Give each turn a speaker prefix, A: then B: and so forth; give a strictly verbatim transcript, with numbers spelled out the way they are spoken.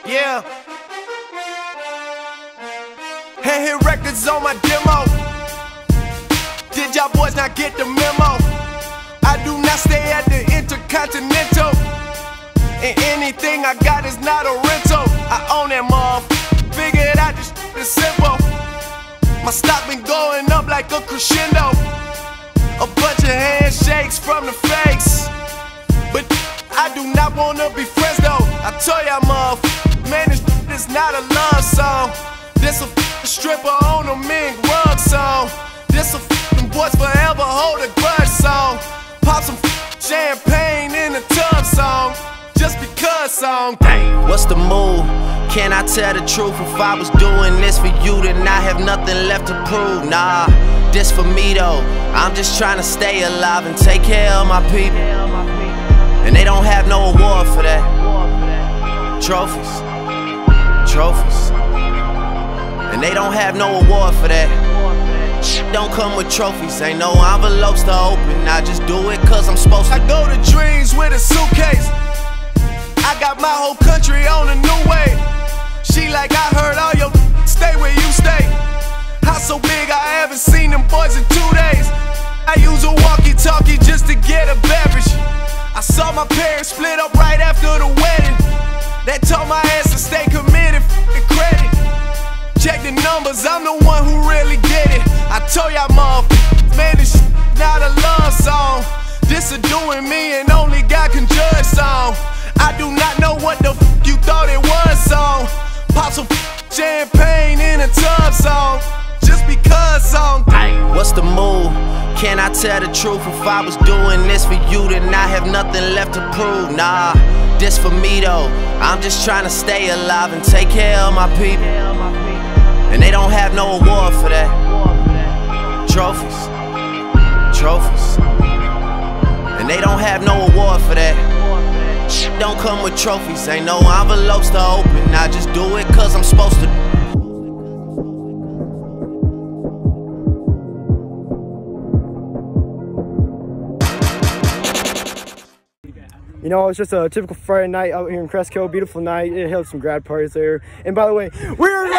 A: Yeah. Hand hit records on my demo. Did y'all boys not get the memo? I do not stay at the Intercontinental, and anything I got is not a rental. I own that motherfucker. Figured out this shit is simple. My stock been going up like a crescendo. A bunch of handshakes from the fakes, but I do not wanna be friends though. I tell y'all motherfucker, man, this is not a love song. This a stripper on a mink rug song. This a f***ing boys forever hold a grudge song. Pop some champagne in the tub song. Just because song. Dang.
B: What's the move? Can I tell the truth? If I was doing this for you, then I have nothing left to prove. Nah, this for me though. I'm just trying to stay alive and take care of my people. And they don't have no award for that. Trophies, trophies. And they don't have no award for that. Don't come with trophies, ain't no envelopes to open. I just do it cause I'm supposed to.
A: I go to dreams with a suitcase. I got my whole country on a new way. She like, I heard all your stay where you stay. House so big I haven't seen them boys in two days. I use a walkie-talkie just to get a beverage. I saw my parents split up right after the wedding. They told my ass to stay committed, f***ing credit. Check the numbers, I'm the one who really get it. I told y'all motherfuckers, man, this shit not a love song. This a doing me and only God can judge song. I do not know what the f you thought it was song. Pop some champagne in a tub song. Just because song.
B: What's the move? Can I tell the truth? If I was doing this for you, then I have nothing left to prove. Nah, this for me though. I'm just trying to stay alive and take care of my people. And they don't have no award for that. Trophies, trophies. And they don't have no award for that. Don't come with trophies, ain't no envelopes to open. I just do it cause I'm supposed to.
C: You know, it's just a typical Friday night out here in Cresco. Beautiful night. It held some grad parties there. And by the way, we're